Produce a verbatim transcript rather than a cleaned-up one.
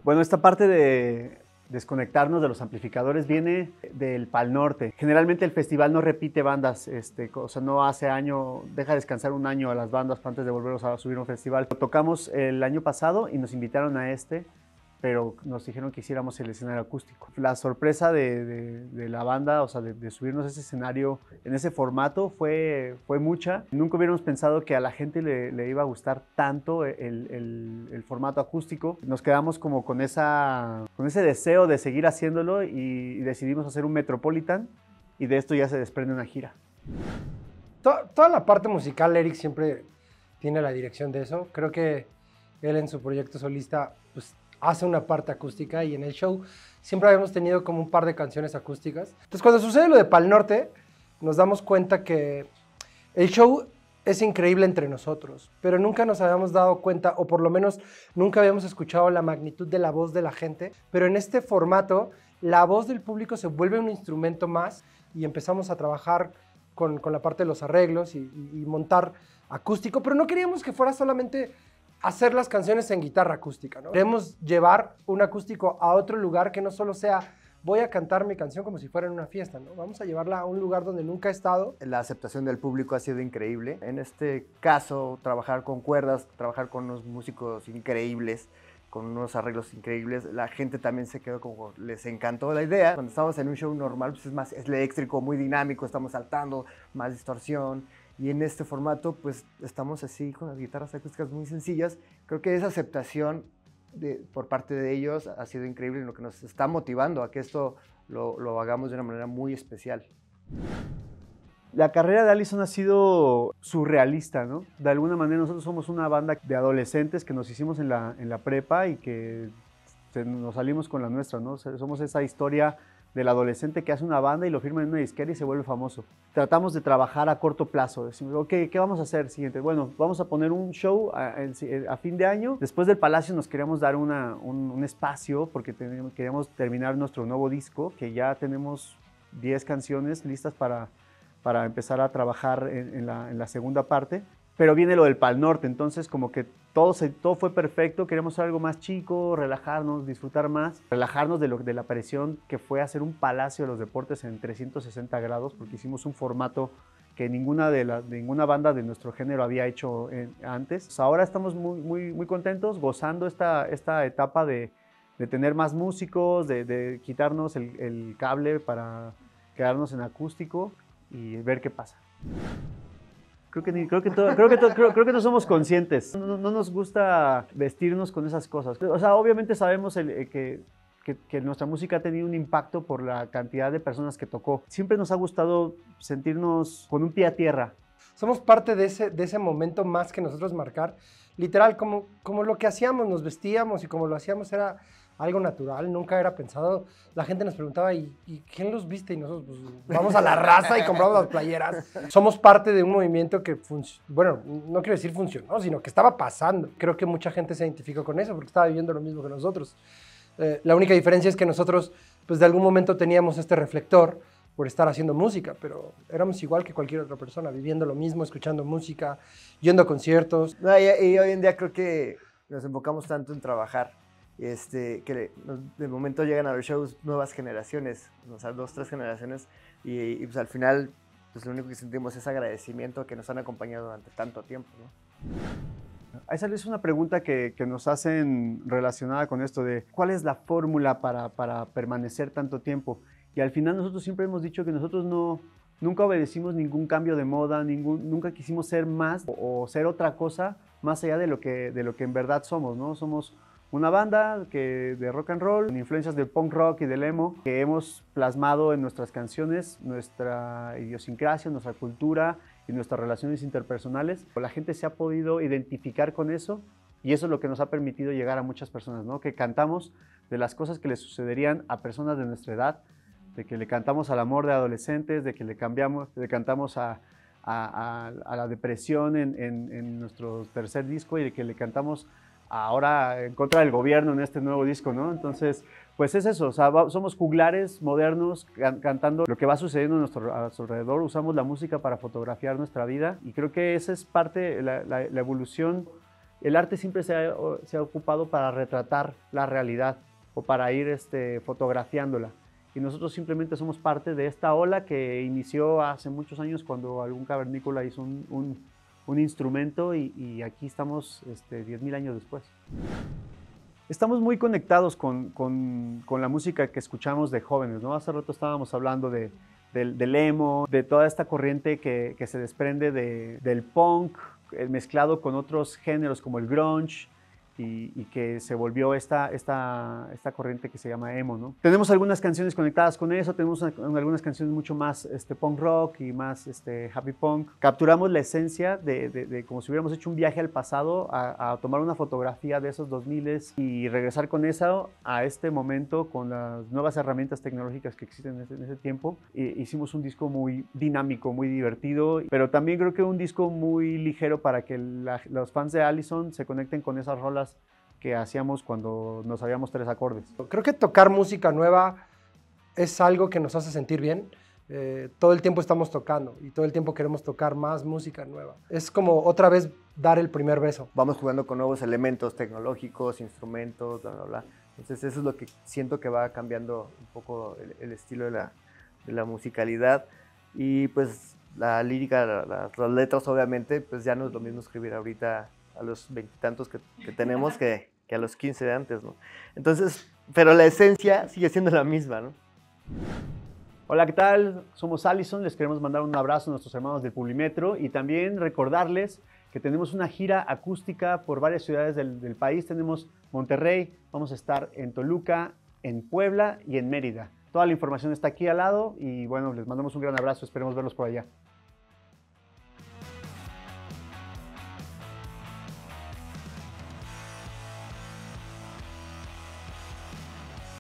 Bueno, esta parte de desconectarnos de los amplificadores viene del Pal Norte. Generalmente el festival no repite bandas, este, o sea, no hace año, deja descansar un año a las bandas antes de volverlos a subir a un festival. Lo tocamos el año pasado y nos invitaron a este, pero nos dijeron que hiciéramos el escenario acústico. La sorpresa de, de, de la banda, o sea, de, de subirnos a ese escenario en ese formato fue, fue mucha. Nunca hubiéramos pensado que a la gente le, le iba a gustar tanto el, el, el formato acústico. Nos quedamos como con, esa, con ese deseo de seguir haciéndolo y, y decidimos hacer un Metropolitan y de esto ya se desprende una gira. Toda, toda la parte musical, Eric siempre tiene la dirección de eso. Creo que él en su proyecto solista pues, hace una parte acústica y en el show siempre habíamos tenido como un par de canciones acústicas. Entonces cuando sucede lo de Pal Norte nos damos cuenta que el show es increíble entre nosotros, pero nunca nos habíamos dado cuenta, o por lo menos nunca habíamos escuchado la magnitud de la voz de la gente, pero en este formato la voz del público se vuelve un instrumento más y empezamos a trabajar con, con la parte de los arreglos y, y, y montar acústico, pero no queríamos que fuera solamente hacer las canciones en guitarra acústica, ¿no? Queremos llevar un acústico a otro lugar que no solo sea voy a cantar mi canción como si fuera en una fiesta, ¿no? Vamos a llevarla a un lugar donde nunca he estado. La aceptación del público ha sido increíble. En este caso, trabajar con cuerdas, trabajar con unos músicos increíbles, con unos arreglos increíbles, la gente también se quedó como, les encantó la idea. Cuando estamos en un show normal, pues es más es eléctrico, muy dinámico, estamos saltando, más distorsión. Y en este formato, pues estamos así con las guitarras acústicas muy sencillas. Creo que esa aceptación de, por parte de ellos ha sido increíble, lo que nos está motivando a que esto lo, lo hagamos de una manera muy especial. La carrera de Allison ha sido surrealista, ¿no? De alguna manera nosotros somos una banda de adolescentes que nos hicimos en la, en la prepa y que se, nos salimos con la nuestra, ¿no? Somos esa historia del adolescente que hace una banda y lo firma en una disquera y se vuelve famoso. Tratamos de trabajar a corto plazo. Decimos, ok, ¿qué vamos a hacer siguiente? Bueno, vamos a poner un show a, a fin de año. Después del Palacio nos queríamos dar una, un, un espacio porque teníamos, queríamos terminar nuestro nuevo disco, que ya tenemos diez canciones listas para, para empezar a trabajar en, en, la, en la segunda parte. Pero viene lo del Pal Norte, entonces como que todo, se, todo fue perfecto, queríamos hacer algo más chico, relajarnos, disfrutar más, relajarnos de, lo, de la presión que fue hacer un Palacio de los Deportes en trescientos sesenta grados, porque hicimos un formato que ninguna, de la, ninguna banda de nuestro género había hecho en, antes. Pues ahora estamos muy, muy, muy contentos, gozando esta, esta etapa de, de tener más músicos, de, de quitarnos el, el cable para quedarnos en acústico y ver qué pasa. Creo que, creo, que todo, creo, que todo, creo, creo que no somos conscientes, no, no nos gusta vestirnos con esas cosas. O sea, obviamente sabemos el, el que, que, que nuestra música ha tenido un impacto por la cantidad de personas que tocó. Siempre nos ha gustado sentirnos con un pie a tierra. Somos parte de ese, de ese momento más que nosotros marcar. Literal, como, como lo que hacíamos, nos vestíamos y como lo hacíamos era algo natural, nunca era pensado. La gente nos preguntaba, ¿y, y quién los viste? Y nosotros, pues, vamos a la raza y compramos las playeras. Somos parte de un movimiento que, bueno, no quiero decir funcionó, sino que estaba pasando. Creo que mucha gente se identificó con eso porque estaba viviendo lo mismo que nosotros. Eh, la única diferencia es que nosotros, pues, de algún momento teníamos este reflector por estar haciendo música, pero éramos igual que cualquier otra persona, viviendo lo mismo, escuchando música, yendo a conciertos. No, y, y hoy en día creo que nos enfocamos tanto en trabajar, este, que de momento llegan a los shows nuevas generaciones, o sea, dos, tres generaciones, y, y pues al final pues lo único que sentimos es agradecimiento que nos han acompañado durante tanto tiempo, ¿no? Esa es una pregunta que, que nos hacen relacionada con esto de ¿cuál es la fórmula para, para permanecer tanto tiempo? Y al final nosotros siempre hemos dicho que nosotros no, nunca obedecimos ningún cambio de moda, ningún, nunca quisimos ser más o, o ser otra cosa más allá de lo que, de lo que en verdad somos, ¿no? Somos una banda que, de rock and roll, con influencias del punk rock y del emo, que hemos plasmado en nuestras canciones nuestra idiosincrasia, nuestra cultura y nuestras relaciones interpersonales. La gente se ha podido identificar con eso y eso es lo que nos ha permitido llegar a muchas personas, ¿no? Que cantamos de las cosas que le sucederían a personas de nuestra edad, de que le cantamos al amor de adolescentes, de que le, cambiamos, le cantamos a, a, a, a la depresión en, en, en nuestro tercer disco y de que le cantamos ahora en contra del gobierno en este nuevo disco, ¿no? Entonces, pues es eso, o sea, somos juglares modernos can cantando lo que va sucediendo a nuestro, a nuestro alrededor, usamos la música para fotografiar nuestra vida y creo que esa es parte, la, la, la evolución El arte siempre se ha, se ha ocupado para retratar la realidad o para ir este, fotografiándola. Y nosotros simplemente somos parte de esta ola que inició hace muchos años cuando algún cavernícola hizo un, un, un instrumento y, y aquí estamos este, diez mil años después. Estamos muy conectados con, con, con la música que escuchamos de jóvenes, ¿no? Hace rato estábamos hablando de, del, del emo, de toda esta corriente que, que se desprende de, del punk, mezclado con otros géneros como el grunge, y, y que se volvió esta, esta, esta corriente que se llama emo, ¿no? Tenemos algunas canciones conectadas con eso, tenemos una, algunas canciones mucho más este, punk rock y más este, happy punk. Capturamos la esencia de, de, de como si hubiéramos hecho un viaje al pasado a, a tomar una fotografía de esos dos miles y regresar con eso a este momento con las nuevas herramientas tecnológicas que existen en ese, en ese tiempo. E hicimos un disco muy dinámico, muy divertido, pero también creo que un disco muy ligero para que la, los fans de Allison se conecten con esas rolas que hacíamos cuando nos sabíamos tres acordes. Creo que tocar música nueva es algo que nos hace sentir bien. Eh, todo el tiempo estamos tocando y todo el tiempo queremos tocar más música nueva. Es como otra vez dar el primer beso. Vamos jugando con nuevos elementos tecnológicos, instrumentos, bla, bla, bla. Entonces eso es lo que siento que va cambiando un poco el, el estilo de la, de la musicalidad. Y pues la lírica, la, la, las letras obviamente, pues ya no es lo mismo escribir ahorita a los veintitantos que, que tenemos que, que a los quince de antes, ¿no? Entonces, pero la esencia sigue siendo la misma, ¿no? Hola, ¿qué tal? Somos Allison, les queremos mandar un abrazo a nuestros hermanos del Publimetro y también recordarles que tenemos una gira acústica por varias ciudades del, del país. Tenemos Monterrey, vamos a estar en Toluca, en Puebla y en Mérida. Toda la información está aquí al lado y bueno, les mandamos un gran abrazo, esperemos verlos por allá.